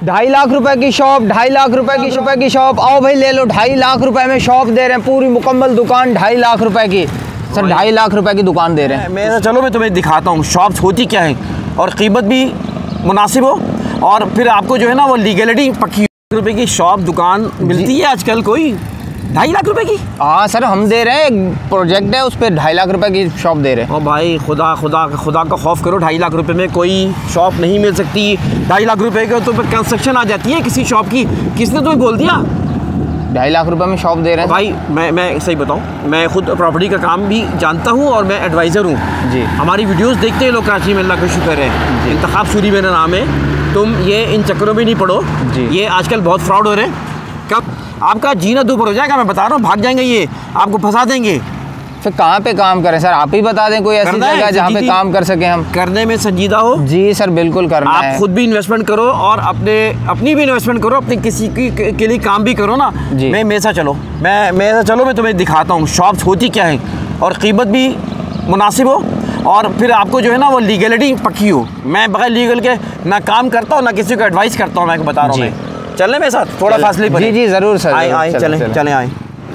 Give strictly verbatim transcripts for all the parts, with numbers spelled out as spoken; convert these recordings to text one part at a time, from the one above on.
ढाई लाख रुपए की शॉप, ढाई लाख रुपए की रुपए की शॉप, आओ भाई ले लो। ढाई लाख रुपए में शॉप दे रहे हैं, पूरी मुकम्मल दुकान ढाई लाख रुपए की। सर ढाई लाख रुपए की दुकान दे रहे हैं। मैं चलो मैं तुम्हें दिखाता हूँ शॉप्स होती क्या है और कीमत भी मुनासिब हो, और फिर आपको जो है ना वो लीगलिटी पक्की। रुपए की शॉप दुकान मिलती है आजकल कोई ढाई लाख रुपए की? हाँ सर, हम दे रहे हैं, एक प्रोजेक्ट है उस पर ढाई लाख रुपए की शॉप दे रहे हैं। ओ भाई खुदा खुदा खुदा का खौफ करो, ढाई लाख रुपए में कोई शॉप नहीं मिल सकती। ढाई लाख रुपए का तो फिर कंस्ट्रक्शन आ जाती है किसी शॉप की। किसने तुम्हें बोल दिया ढाई लाख रुपए में शॉप दे रहे हैं? भाई मैं मैं सही बताऊं, मैं खुद प्रॉपर्टी का काम भी जानता हूं और मैं एडवाइज़र हूं जी। हमारी वीडियोस देखते हैं लोग कराची में, अल्लाह का शुक्र है। इंतखाब सूरी मेरा नाम है। तुम ये इन चक्करों में नहीं पड़ो जी, ये आजकल बहुत फ्रॉड हो रहे हैं। कब आपका जीना दुभर हो जाएगा, मैं बता रहा हूँ, भाग जाएंगे ये, आपको फंसा देंगे। फिर कहाँ पे काम करें सर? आप ही बता दें कोई ऐसी जगह जहाँ पे काम कर सकें हम। करने में संजीदा हो? जी सर बिल्कुल करना आप है। आप खुद भी इन्वेस्टमेंट करो और अपने अपनी भी इन्वेस्टमेंट करो, अपने किसी की के लिए काम भी करो ना जी। मैं मेरे साथ चलो, मैं मेरे साथ चलो, मैं तुम्हें दिखाता हूँ शॉप्स होती क्या है और कीमत भी मुनासिब हो, और फिर आपको जो है ना वो लीगलिटी पक्की हो। मैं बगैर लीगल के ना काम करता हूँ ना किसी को एडवाइस करता हूँ, मैं बता रहा हूँ। मैं चलने मेरे साथ थोड़ा फासले पर? जी जी ज़रूर सर, आए आए चलें चलें आए।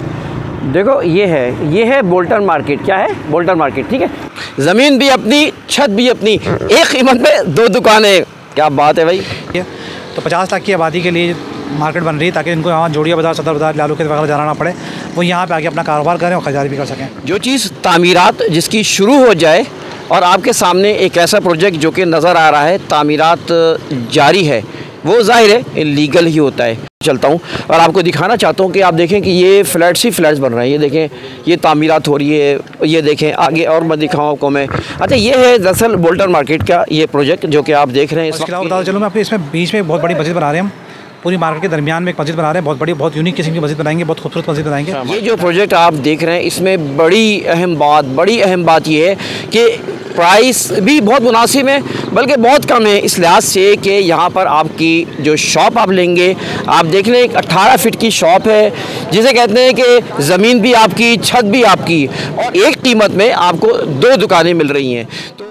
देखो ये है ये है बोल्टन मार्केट। क्या है? बोल्टन मार्केट, ठीक है। ज़मीन भी अपनी, छत भी अपनी, एक कीमत में दो दुकानें। क्या बात है भाई। तो पचास लाख की आबादी के लिए मार्केट बन रही है ताकि इनको यहाँ जोड़िया बाज़ार, सदर बाज़ार, लालू के वगैरह जाना ना पड़े, वो यहाँ पे आके अपना कारोबार करें और खरीदारी भी कर सकें। जो चीज़ तामीरात जिसकी शुरू हो जाए, और आपके सामने एक ऐसा प्रोजेक्ट जो कि नज़र आ रहा है तामीरात जारी है, वो ज़ाहिर है लीगल ही होता है। चलता हूँ और आपको दिखाना चाहता हूँ कि आप देखें कि ये फ्लैट्स ही फ्लैट्स बन रहे हैं। ये देखें, ये तामीरात हो रही है। ये देखें आगे और मैं दिखाऊँ आपको मैं। अच्छा, ये है दरअसल बोल्टन मार्केट का ये प्रोजेक्ट जो कि आप देख रहे हैं। इसके अलावा बता चलो मैं आपको, इसमें बीच में बहुत बड़ी मस्जिद बना रहे हैं हम, पूरी मार्केट के दरमियान में एक मस्जिद बना रहे हैं, बहुत बड़ी, बहुत यूनिक किस्म की मस्जिद बनाएंगे, बहुत खूबसूरत मस्जिद बनाएंगे। ये जो प्रोजेक्ट आप देख रहे हैं इसमें बड़ी अहम बात बड़ी अहम बात ये है कि प्राइस भी बहुत मुनासिब है, बल्कि बहुत कम है इस लिहाज से कि यहाँ पर आपकी जो शॉप आप लेंगे, आप देख लें एक अट्ठारह फीट की शॉप है, जिसे कहते हैं कि ज़मीन भी आपकी, छत भी आपकी, और एक कीमत में आपको दो दुकानें मिल रही हैं। तो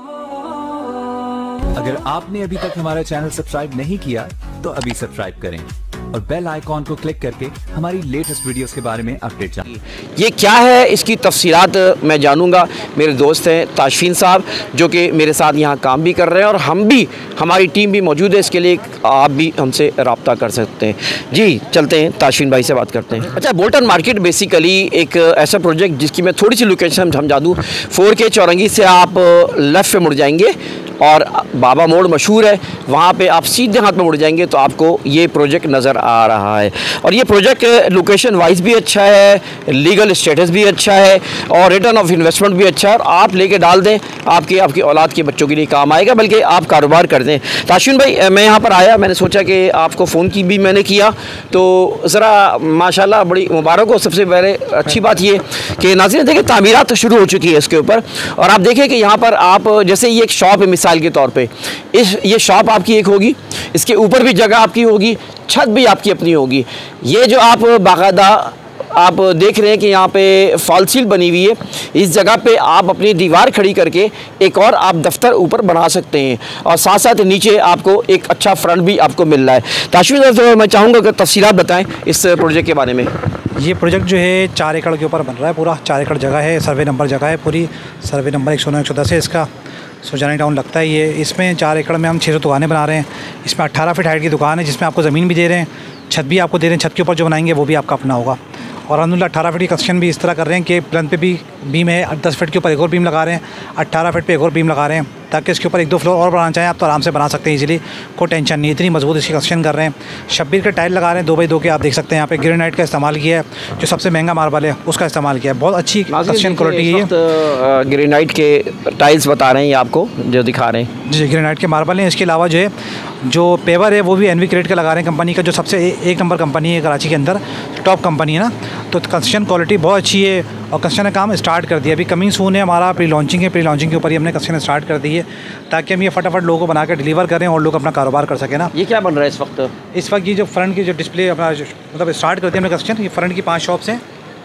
अगर आपने अभी तक हमारा चैनल सब्सक्राइब नहीं किया तो अभी सब्सक्राइब करें और बेल आइकॉन को क्लिक करके हमारी लेटेस्ट वीडियोस के बारे में अपडेट जानिए। ये क्या है, इसकी तफसीलात मैं जानूंगा। मेरे दोस्त हैं ताशफीन साहब जो कि मेरे साथ यहाँ काम भी कर रहे हैं, और हम भी, हमारी टीम भी मौजूद है। इसके लिए आप भी हमसे रब्ता कर सकते हैं। जी चलते हैं, ताशफीन भाई से बात करते हैं। अच्छा, बोल्टन मार्केट बेसिकली एक ऐसा प्रोजेक्ट जिसकी मैं थोड़ी सी लोकेशन समझा दूँ। फोर के चौरंगी से आप लेफ़्ट पे मुड़ जाएंगे और बाबा मोड़ मशहूर है, वहाँ पे आप सीधे हाथ में मुड़ जाएंगे तो आपको ये प्रोजेक्ट नज़र आ रहा है। और ये प्रोजेक्ट लोकेशन वाइज भी अच्छा है, लीगल स्टेटस भी अच्छा है, और रिटर्न ऑफ इन्वेस्टमेंट भी अच्छा है। और आप लेके डाल दें, आपके आपकी औलाद के बच्चों के लिए काम आएगा, बल्कि आप कारोबार कर दें। ताशफीन भाई, मैं यहाँ पर आया, मैंने सोचा कि आपको फ़ोन की भी मैंने किया, तो ज़रा माशाल्लाह बड़ी मुबारक हो। सबसे पहले अच्छी बात ये कि नाज़रीन देखें, तामीरात तो शुरू हो चुकी है इसके ऊपर, और आप देखें कि यहाँ पर आप जैसे ये एक शॉप है मिसाल के तौर पे, इस ये शॉप आपकी एक होगी, इसके ऊपर भी जगह आपकी होगी, छत भी आपकी अपनी होगी। ये जो आप बाकायदा आप देख रहे हैं कि यहाँ पे फॉल सील बनी हुई है, इस जगह पे आप अपनी दीवार खड़ी करके एक और आप दफ्तर ऊपर बना सकते हैं, और साथ साथ नीचे आपको एक अच्छा फ्रंट भी आपको मिल रहा है। ताशफीन साहब, मैं चाहूँगा कि तफसीलात बताएँ इस प्रोजेक्ट के बारे में। ये प्रोजेक्ट जो है चार एकड़ के ऊपर बन रहा है, पूरा चार एकड़ जगह है, सर्वे नंबर जगह है पूरी, सर्वे नंबर एक सौ नौ एक सौ दस है इसका, सुजानी टाउन लगता है ये। इसमें चार एकड़ में हम छः सौ दुकानें बना रहे हैं। इसमें अट्ठारह फीट हाइट की दुकान है, जिसमें आपको ज़मीन भी दे रहे हैं, छत भी आपको दे रहे हैं, छत के ऊपर जो बनाएंगे वो भी आपका अपना होगा। और अलहमदुलिल्लाह अट्ठारह फीट की कंस्ट्रक्शन भी इस तरह कर रहे हैं कि प्लंथ पे भी बीम है, दस फीट के ऊपर एक और बीम लगा रहे हैं, अट्ठारह फीट पे एक और बीम लगा रहे हैं, ताकि इसके ऊपर एक दो फ्लोर और बनाना चाहें आप तो आराम से बना सकते हैं इजीली, कोई टेंशन नहीं। इतनी मजबूत इसकी कंस्ट्रक्शन कर रहे हैं। शब्बीर के टाइल लगा रहे हैं, दो बाई दो के, आप देख सकते हैं। यहाँ पे ग्रेनाइट का इस्तेमाल किया है, जो सबसे महंगा मार्बल है उसका इस्तेमाल किया है। बहुत अच्छी कंस्ट्रक्शन क्वालिटी है। ग्रेनाइट के टाइल्स बता रहे हैं ये आपको, जो दिखा रहे हैं जी, ग्रेनाइट के मार्बल हैं। इसके अलावा जो है जो पेवर है वो भी एनवी क्रेड का लगा रहे हैं, कंपनी का, जो सबसे एक नंबर कंपनी है कराची के अंदर, टॉप कंपनी है ना। तो कंस्ट्रक्शन क्वालिटी बहुत अच्छी है, और कंस्ट्रक्शन का काम स्टार्ट कर दिया। अभी कमिंग सून है, हमारा प्री लॉन्चिंग है, प्री लॉन्चिंग के ऊपर ही हमने कंस्ट्रक्शन स्टार्ट कर दी है, ताकि हम ये फटाफट लोगों को बना के डिलीवर करें और लोग अपना कारोबार कर सकें ना। ये क्या बन रहा है इस वक्त? इस वक्त ये जो फ्रंट की जो डिस्प्ले अपना मतलब स्टार्ट करते हैं हमने कंस्ट्रक्शन, ये फ्रंट की पाँच शॉप्स हैं।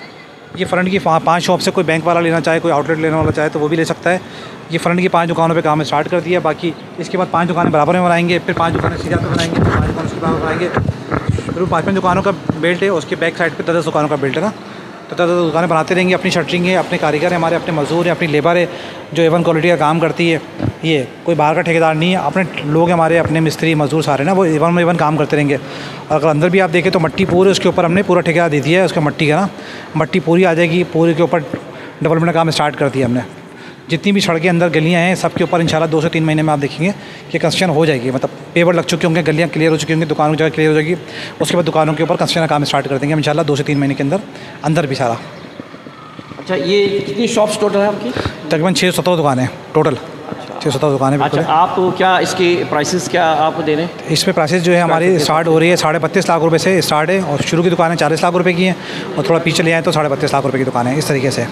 ये फ्रंट की पाँच शॉप से कोई बैंक वाला लेना चाहे, कोई आउटलेट लेने वाला चाहे तो वो भी ले सकता है। ये फ्रंट की पाँच दुकानों पे काम स्टार्ट कर दिया। बाकी इसके बाद पाँच दुकानें बराबर में बनाएंगे, फिर पाँच दुकानें सीधा पे बनाएंगे, फिर पाँच दुकानें दुकान बनाएंगे। फिर पाँचपन दुकानों का बेल्ट है, उसके बैक साइड पे दस दस दुकानों का बेल्ट है ना, तो दस दस दुकानें बनाते रहेंगे। अपनी शटरिंग है, अपने कारीगर हैं, हमारे अपने मजदूर हैं, अपनी लेबर है जो एवन क्वालिटी का काम करती है। ये कोई बाहर का ठेकेदार नहीं है, अपने लोग हमारे अपने मिस्त्री मजदूर सारे ना, वो एवन में एवन काम करते रहेंगे। और अगर अंदर भी आप देखें तो मट्टी पूरी उसके ऊपर हमने पूरा ठेका दे दिया है, उसका मट्टी का ना, मट्टी पूरी आ जाएगी, पूरे के ऊपर डेवलपमेंट का काम स्टार्ट कर दिया हमने। जितनी भी सड़कें अंदर गलियाँ हैं सबके ऊपर इंशाल्लाह दो से तीन महीने में आप देखेंगे कि कंस्ट्रक्शन हो जाएगी, मतलब पेवर लग चुके होंगे, गलियाँ क्लियर हो चुकी होंगी, दुकानों की जगह क्लियर हो जाएगी। उसके बाद दुकानों के ऊपर कंस्ट्रक्शन का काम स्टार्ट कर देंगे हम इंशाल्लाह दो से तीन महीने के अंदर अंदर भी सारा। अच्छा, ये कितनी शॉप्स टोटल है आपकी? तकरीबन छः सौ सत्रह दुकानें टोटल, छः सौ सत्रह दुकानें। अच्छा, आप क्या इसके प्राइसेस क्या आप दे रहे हैं? इसमें प्राइसेस जो है हमारी स्टार्ट हो रही है साढ़े बत्तीस लाख रुपए से स्टार्ट है, और शुरू की दुकानें चालीस लाख रुपए की हैं, और थोड़ा पीछे ले आए तो साढ़े बत्तीस लाख रुपए की दुकान है। इस तरीके से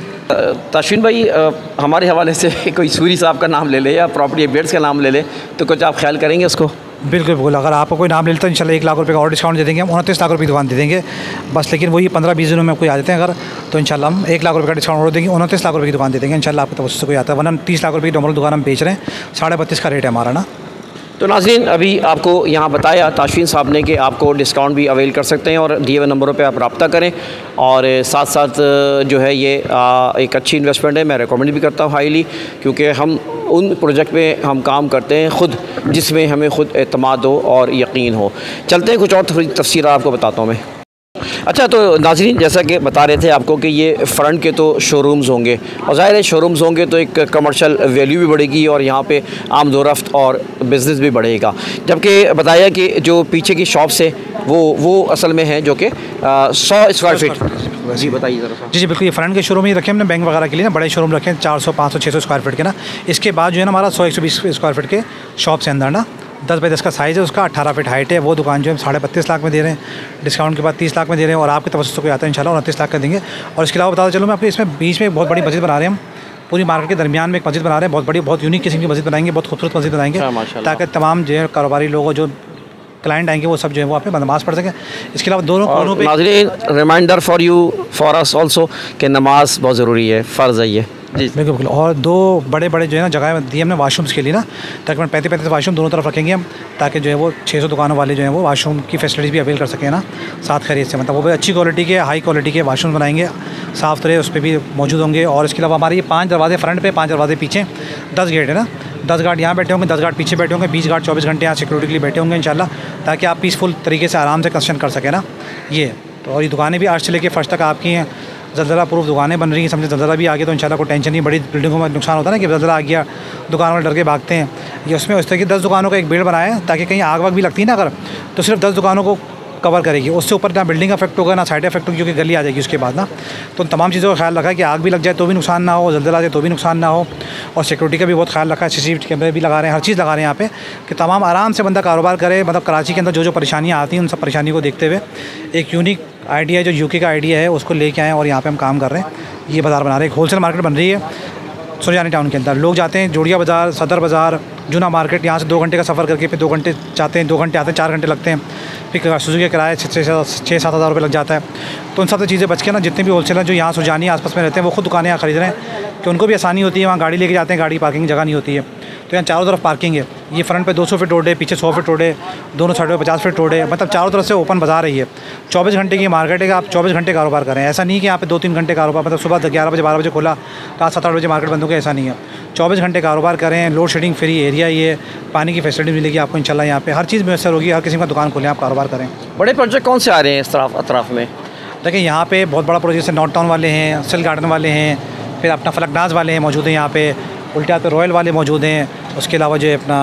ताशफीन भाई, हमारे हवाले से कोई सूरी साहब का नाम ले ले या प्रॉपर्टी बेड्स का नाम ले ले, तो कुछ आप ख्याल करेंगे उसको? बिल्कुल बिल्कुल, अगर आपको कोई नाम ले लेता है इंशाल्लाह एक लाख रुपए का और डिस्काउंट दे देंगे हम, उनतीस लाख रुपए की दुकान दे देंगे बस। लेकिन वही पंद्रह बीस दिनों में कोई आ जाते हैं अगर, तो इंशाल्लाह हम एक लाख रुपए का डिस्काउंट और देंगे, उनतीस लाख रुपए की दुकान दे देंगे इंशाल्लाह। आपको तवज्जो से कोई आता है, वरना तीस लाख रुपए की नॉर्मल दुकान हम बेच रहे हैं, साढ़े बत्तीस का रेट है हमारा ना। तो नाज़रीन, अभी आपको यहाँ बताया ताशफीन साहब ने कि आपको डिस्काउंट भी अवेल कर सकते हैं, और दिए हुए नंबरों पे आप रब्ता करें। और साथ साथ जो है ये एक अच्छी इन्वेस्टमेंट है, मैं रेकमेंड भी करता हूँ हाईली, क्योंकि हम उन प्रोजेक्ट में हम काम करते हैं ख़ुद जिसमें हमें ख़ुद एतमाद हो और यकीन हो। चलते हैं, कुछ और थोड़ी तफसीर आपको बताता हूँ मैं। अच्छा, तो नाज़रीन, जैसा कि बता रहे थे आपको कि ये फ्रंट के तो शोरूम्स होंगे, और ज़ाहिर है शोरूम्स होंगे तो एक कमर्शियल वैल्यू भी बढ़ेगी और यहाँ पे आमदोरफ्त और बिज़नेस भी बढ़ेगा। जबकि बताया कि जो पीछे की शॉप्स है वो वो असल में है जो कि सौ स्क्वायर फीट। जी बताइए ज़रा सा। जी जी बिल्कुल, ये फ्रंट के शोरूम ही रखे हमने बैंक वगैरह के लिए ना, बड़े शोरूम रखे हैं चार सौ पाँच सौ छः सौ स्क्वायर फीट के ना। इसके बाद जो है ना हमारा सौ एक सौ बीस स्क्वायर फीट के शॉप्स हैं अंदर ना, दस बाई दस का साइज़ है उसका, अट्ठारह फीट हाइट है। वो दुकान जो है साढ़े बत्तीस लाख में दे रहे हैं, डिस्काउंट के बाद तीस लाख में दे रहे हैं, और आपके तवज्जो से कोई आता है इंशाल्लाह उनतीस लाख का देंगे। और इसके अलावा बताता चलो मैं आपको, इसमें बीच में एक बहुत बड़ी मस्जिद बना रहे हैं हम, पूरी मार्केट के दरमियान में एक मस्जिद बना रहे हैं, बहुत बड़ी बहुत यूनिक किस्म की मस्जिद बनाएंगे, बहुत खूबसूरत मस्जिद बनाएंगे, ताकि तमाम जो है कारोबारी लोग जो क्लाइंट आएंगे वो सब जो है वो आप नमाज़ पढ़ सकें। इसके अलावा दोनों कोनों पे नाज़रीन, reminder for you for us also कि नमाज बहुत ज़रूरी है, फ़र्ज़ है ये। जी बिल्कुल बिल्कुल। और दो बड़े बड़े जो है ना जगह दी हमने वाशरूम्स के लिए ना, तकरीबन पैंतीस पैंतीस वाशरूम दोनों तरफ रखेंगे हम, ताकि जो है वो छः सौ दुकानों वाले जो है वो वाशरूम की फैसिलिटीज़ भी अवेल कर सकें ना साथ खरीद से। मतलब वो भी अच्छी क्वालिटी के हाई क्वालिटी के वाशरूम बनाएंगे, साफ़ सुथरे उस पर भी मौजूद होंगे। और इसके अलावा हमारे ये पाँच दरवाजे फ्रंट पे, पाँच दरवाजे पीछे, दस गेट है ना, दस गार्ड यहाँ बैठे होंगे, दस गार्ड पीछे बैठे होंगे, बीस गार्ड चौबीस घंटे यहाँ सिक्योरिटी के लिए बैठे होंगे इंशाल्लाह, ताकि आप पीसफुल तरीके से आराम से कंस्ट्रक्शन कर सकें ना ये। तो और ये दुकानें भी अर्श से लेके फर्श तक आपकी हैं, ज़लज़ला प्रूफ दुकानें बन रही हैं। समझे ज़लज़ला भी आ गया तो इंशाल्लाह कोई टेंशन नहीं, बड़ी बिल्डिंगों में नुकसान होता है ना कि ज़लज़ला आ गया दुकान वाले डर के भागते हैं। ये उसमें उस तरह की दस दुकानों का एक बेल्ट बनाया है, ताकि कहीं आग वाग भी लगती है ना अगर, तो सिर्फ दस दुकानों को कवर करेगी, उससे ऊपर ना बिल्डिंग इफेक्ट होगा ना साइड इफेक्ट होगी, क्योंकि गली आ जाएगी उसके बाद ना। तो उन तमाम चीज़ों का ख्याल रखा है कि आग भी लग जाए तो भी नुकसान ना हो, ज़लज़ला आ जाए तो भी नुकसान ना हो, और सिक्योरिटी का भी बहुत ख्याल रखा है। सीसीटीवी कैमरे भी लगा रहे हैं, हर चीज़ लगा रहे हैं यहाँ पे, कि तमाम आराम से बंदा कारोबार करे। मतलब कराची के अंदर जो जो परेशानियाँ आती हैं उन सब परेशानी को देखते हुए एक यूनिक आइडिया जो यूके का आइडिया है उसको लेके आए, और यहाँ पे हम काम कर रहे हैं। ये बाज़ार बना रहे हैं, एक होलसेल मार्केट बन रही है सुरजानी टाउन के अंदर। लोग जाते हैं जोड़िया बाज़ार, सदर बाज़ार, जूना मार्केट, यहाँ से दो घंटे का सफ़र करके फिर दो घंटे जाते हैं, दो घंटे आते हैं, चार घंटे लगते हैं, फिर सुजुकी का किराया छः छः सात हज़ार रुपये लग जाता है। तो उन सब चीज़ें बच के ना, जितने भी होलसेलर जो यहाँ सुरजानी आसपास में रहते हैं वो खुद दुकानें यहाँ खरीद रहे हैं, कि उनको भी आसानी होती है, वहाँ गाड़ी लेके जाते हैं, गाड़ी पार्किंग जगह नहीं होती है, तो यहाँ चारों तरफ पार्किंग है। ये फ्रंट पे दो सौ फीट रोड है, पीछे सौ फीट रोड है, दोनों साइडों पे पचास फीट रोड है, मतलब चारों तरफ से ओपन बाजार है। ये चौबीस घंटे की मार्केट है, आप चौबीस घंटे कारोबार करें। ऐसा नहीं कि यहाँ पे दो तीन घंटे कारोबार, मतलब सुबह ग्यारह बजे बारह बजे खोला, रात सात आठ बजे मार्केट बंद हो गया, ऐसा नहीं है। चौबीस घंटे कारोबार करें, लोड शेडिंग फ्री एरिया, ये पानी की फैसिलिटी मिलेगी आपको इंशाल्लाह। यहाँ पे हर चीज़ मैसर होगी, हर किसी का दुकान खोलें, आप कारोबार करें। बड़े प्रोजेक्ट कौन से आ रहे हैं इस तरफ अतराफ में? देखिए यहाँ पे बहुत बड़ा प्रोजेक्ट है, नॉर्थ टाउन वाले हैं, सिल गार्डन वाले हैं, फिर अपना फलकनाज वाले हैं मौजूद हैं यहाँ पे, उल्टा पे रॉयल वाले मौजूद हैं। उसके अलावा जो है अपना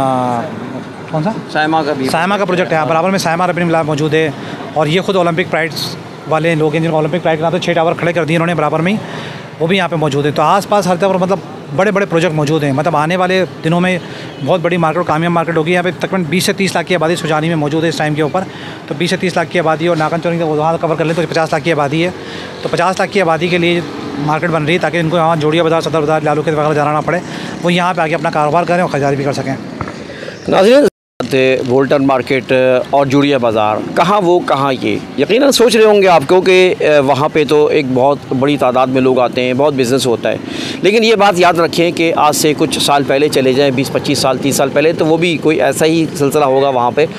कौन सा सायमा का भी सायमा का प्रोजेक्ट है, बराबर में सायमा रबी मिला मौजूद है। और ये खुद ओलंपिक प्राइड्स वाले लोग हैं, जिनको ओलंपिक प्राइड के नाम से छः टावर खड़े कर दिए इन्होंने बराबर में ही, वो भी यहाँ पे मौजूद है। तो आसपास हर तरफ मतलब बड़े बड़े प्रोजेक्ट मौजूद हैं। मतलब आने वाले दिनों में बहुत बड़ी मार्केट, कामयाब मार्केट होगी। यहाँ पे तकरीबन बीस से तीस लाख की आबादी सुजानी में मौजूद है इस टाइम के ऊपर। तो बीस से तीस लाख की आबादी, और नाकन चौरी वहाँ कवर कर लें तो पचास लाख की आबादी है। तो पचास लाख की आबादी के लिए मार्केट बन रही है, ताकि इनको यहाँ जोड़िया बाज़ार, सदर बाज़ार, लालू खेत वगैरह जाना ना पड़े, वो यहाँ पे आके अपना कारोबार करें और ख़रीदारी भी कर सकें। नाज़रीन, बोल्टन मार्केट और जुड़िया बाज़ार कहाँ वो कहाँ ये, यकीनन सोच रहे होंगे आपको कि वहाँ पे तो एक बहुत बड़ी तादाद में लोग आते हैं, बहुत बिज़नेस होता है। लेकिन ये बात याद रखें कि आज से कुछ साल पहले चले जाएं, बीस पच्चीस साल तीस साल पहले, तो वो भी कोई ऐसा ही सिलसिला होगा वहाँ पे।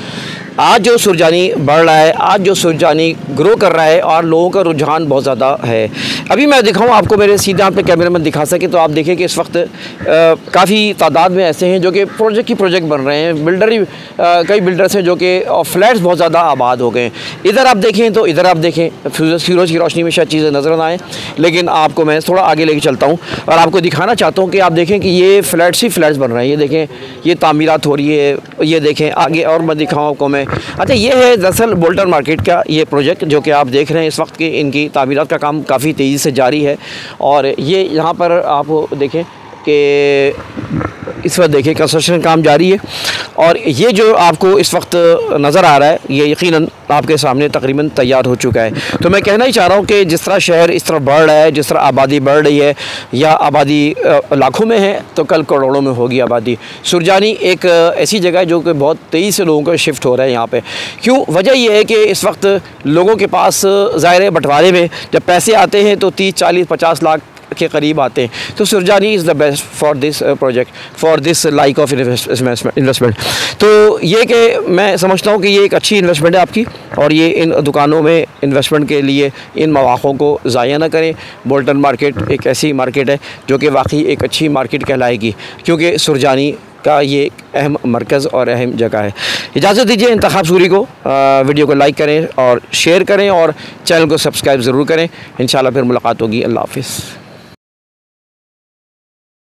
आज जो सुरजानी बढ़ रहा है, आज जो सुरजानी ग्रो कर रहा है और लोगों का रुझान बहुत ज़्यादा है। अभी मैं दिखाऊँ आपको, मेरे सीधे आप कैमरे में दिखा सके तो आप देखें कि इस वक्त काफ़ी तादाद में ऐसे हैं जो कि प्रोजेक्ट की प्रोजेक्ट बन रहे हैं। बिल्डर ही कई बिल्डर्स हैं जो कि फ्लैट्स बहुत ज़्यादा आबाद हो गए हैं। इधर आप देखें तो इधर आप देखें, सूरज की रोशनी में शायद चीज़ें नज़र ना आए, लेकिन आपको मैं थोड़ा आगे लेके चलता हूँ और आपको दिखाना चाहता हूँ कि आप देखें कि ये फ्लैट्स ही फ्लैट्स बन रहे हैं। ये देखें, ये तामीरात हो रही है। ये देखें आगे और मैं दिखाऊँ आपको मैं। अच्छा, ये है दरअसल बोल्टन मार्केट का ये प्रोजेक्ट जो कि आप देख रहे हैं इस वक्त की, इनकी तामीरात का काम काफ़ी तेज़ी से जारी है। और ये यहाँ पर आप देखें कि इस वक्त देखें कंस्ट्रक्शन काम जारी है। और ये जो आपको इस वक्त नज़र आ रहा है ये यकीनन आपके सामने तकरीबन तैयार हो चुका है। तो मैं कहना ही चाह रहा हूँ कि जिस तरह शहर इस तरह बढ़ रहा है, जिस तरह आबादी बढ़ रही है, या आबादी लाखों में है तो कल करोड़ों में होगी आबादी। सुरजानी एक ऐसी जगह है जो कि बहुत तेज़ी से लोगों का शिफ्ट हो रहा है यहाँ पे। क्यों? वजह यह है कि इस वक्त लोगों के पास ज़ाहिर बंटवारे में जब पैसे आते हैं तो तीस चालीस पचास लाख के करीब आते हैं। तो Surjani is the best for this project, for this like of investment. तो ये कि मैं समझता हूँ कि ये एक अच्छी इन्वेस्टमेंट है आपकी, और ये इन दुकानों में इन्वेस्टमेंट के लिए इन मौक़ों को ज़ाया ना करें। बोल्टन मार्केट एक ऐसी मार्केट है जो कि वाकई एक अच्छी मार्केट कहलाएगी, क्योंकि सुरजानी का ये एक अहम मरकज़ और अहम जगह है। इजाज़त दीजिए इंतखाब सूरी को, आ, वीडियो को लाइक करें और शेयर करें और चैनल को सब्सक्राइब ज़रूर करें। इंशाल्लाह फिर मुलाकात होगी। अल्लाह हाफ़िज़।